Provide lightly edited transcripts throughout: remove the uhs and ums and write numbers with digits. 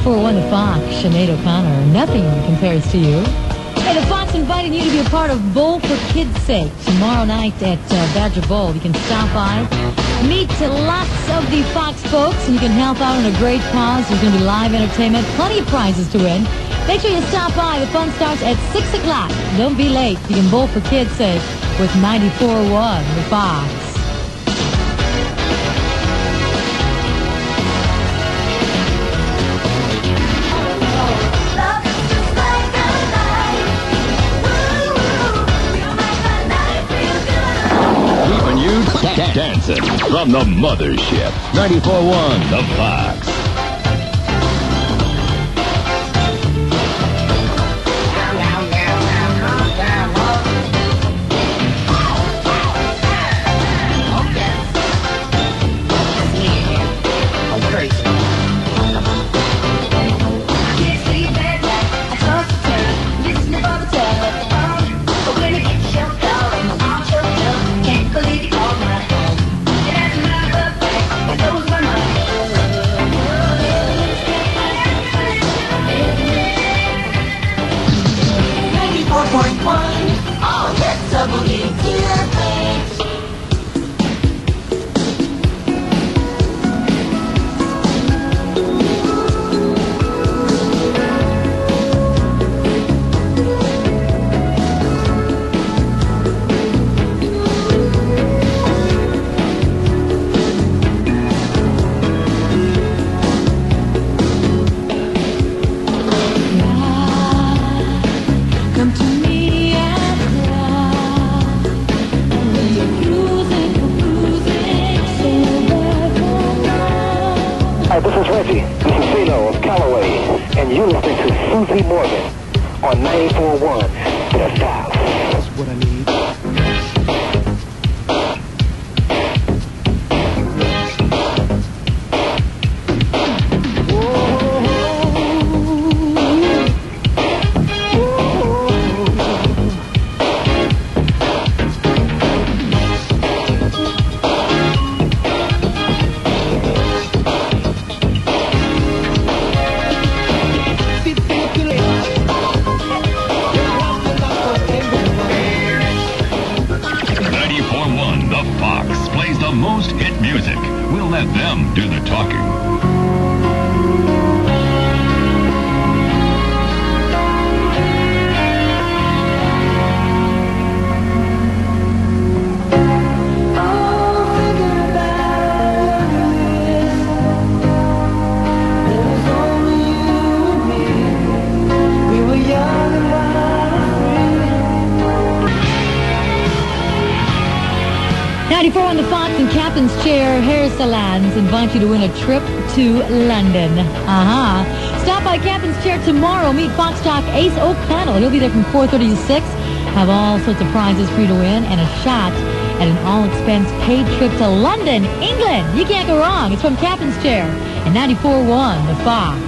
94.1 The Fox, Sinead O'Connor. Nothing compares to you. Hey, the Fox inviting you to be a part of Bowl for Kids' Sake tomorrow night at Badger Bowl. You can stop by, meet lots of the Fox folks, and you can help out in a great cause. There's going to be live entertainment, plenty of prizes to win. Make sure you stop by. The fun starts at 6 o'clock. Don't be late. You can bowl for kids' sake with 94.1 The Fox. Keeping you dancing from the mothership. 94.1 The Fox. Hi, this is Reggie. This is CeeLo of Callaway, and you're listening to Susie Morgan on 94.1 The Fox. That's what I need. The most hit music. We'll let them do the talking. On the Fox and Captain's Chair Hair Salons invite you to win a trip to London. Stop by Captain's Chair tomorrow. Meet Fox Talk Ace O'Connell. He'll be there from 4:30 to 6. Have all sorts of prizes for you to win and a shot at an all-expense paid trip to London, England. You can't go wrong. It's from Captain's Chair and 94.1 The Fox.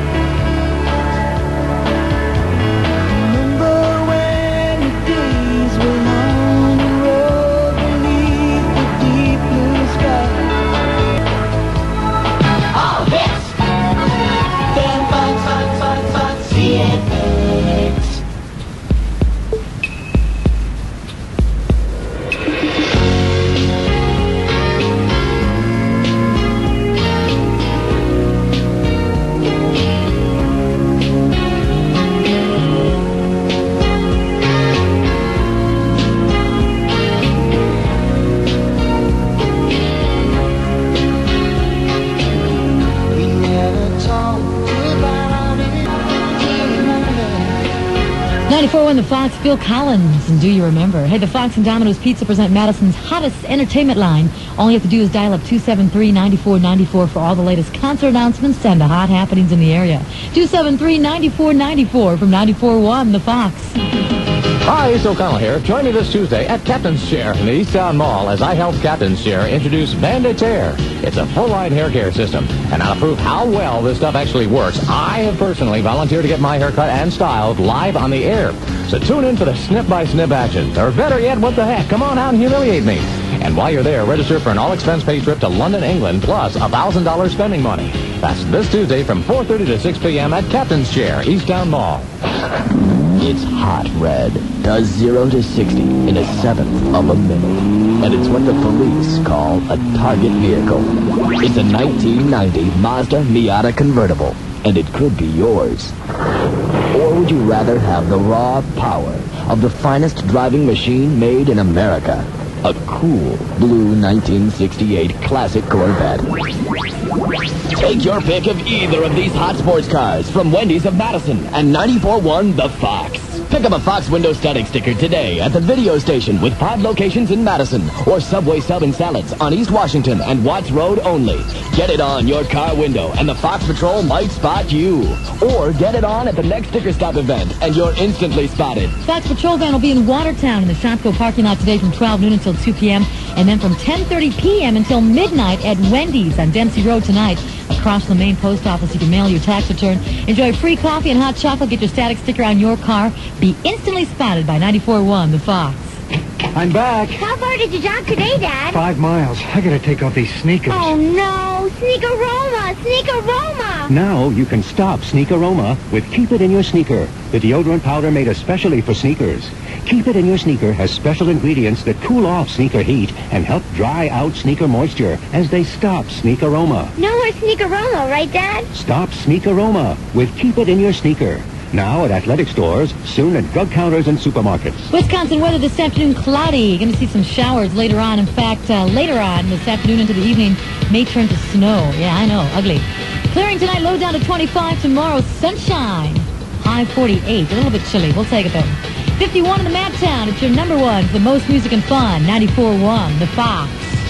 The Fox, Phil Collins, and Do You Remember? Hey, the Fox and Domino's Pizza present Madison's hottest entertainment line. All you have to do is dial up 273-9494 for all the latest concert announcements and the hot happenings in the area. 273-9494 from 94.1 The Fox. Hi, Ace O'Connell here. Join me this Tuesday at Captain's Chair in the East Town Mall as I help Captain's Chair introduce Van-de-Terre. It's a full-line hair care system. And now to prove how well this stuff actually works, I have personally volunteered to get my hair cut and styled live on the air. So tune in for the snip-by-snip action. Or better yet, what the heck? Come on out and humiliate me. And while you're there, register for an all-expense-paid trip to London, England, plus $1,000 spending money. That's this Tuesday from 4:30 to 6 p.m. at Captain's Chair, East Town Mall. It's hot red. Does 0 to 60 in a seventh of a minute. And it's what the police call a target vehicle. It's a 1990 Mazda Miata convertible, and it could be yours. Or would you rather have the raw power of the finest driving machine made in America? A cool blue 1968 classic Corvette. Take your pick of either of these hot sports cars from Wendy's of Madison and 94.1 The Fox. Pick up a Fox window static sticker today at the video station with 5 locations in Madison, or Subway Sub and Salads on East Washington and Watts Road only. Get it on your car window and the Fox Patrol might spot you. Or get it on at the next Sticker Stop event and you're instantly spotted. Fox Patrol van will be in Watertown in the Shopko parking lot today from 12 noon until 2 p.m. and then from 10:30 p.m. until midnight at Wendy's on Dempsey Road tonight. Across the main post office, you can mail your tax return. Enjoy free coffee and hot chocolate. Get your static sticker on your car. Be instantly spotted by 94.1 The Fox. I'm back. How far did you jog today, Dad? 5 miles. I gotta take off these sneakers. Oh, no. Sneakeroma! Sneakeroma! Now you can stop Sneakeroma with Keep It In Your Sneaker, the deodorant powder made especially for sneakers. Keep It In Your Sneaker has special ingredients that cool off sneaker heat and help dry out sneaker moisture as they stop Sneakeroma. No more Sneakeroma, right, Dad? Stop Sneakeroma with Keep It In Your Sneaker. Now at athletic stores, soon at drug counters and supermarkets. Wisconsin weather this afternoon, cloudy. Going to see some showers later on. In fact, later on this afternoon into the evening may turn to snow. Yeah, I know, ugly. Clearing tonight, low down to 25. Tomorrow, sunshine. High 48. A little bit chilly. We'll take it, though. 51 in the Mad Town. It's your number one for the most music and fun. 94.1 The Fox.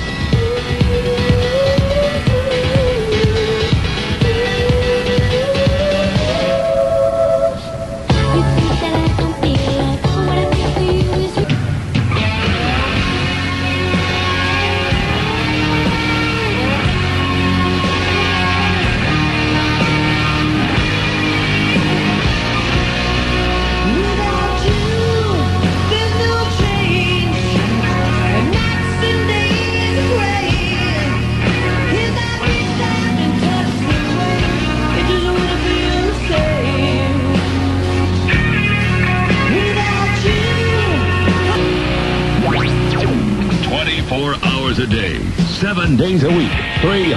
A day, 7 days a week,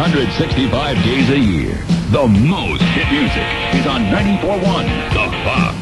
365 days a year. The most hit music is on 94.1 The Fox.